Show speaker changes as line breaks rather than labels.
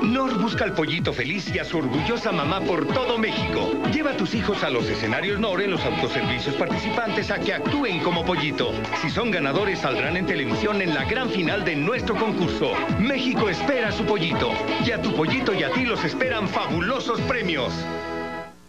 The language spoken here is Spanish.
NOR busca al pollito feliz y a su orgullosa mamá por todo México. Lleva a tus hijos a los escenarios NOR en los autoservicios participantes a que actúen como pollito. Si son ganadores, saldrán en televisión en la gran final de nuestro concurso. México espera a su pollito. Y a tu pollito y a ti los esperan fabulosos premios.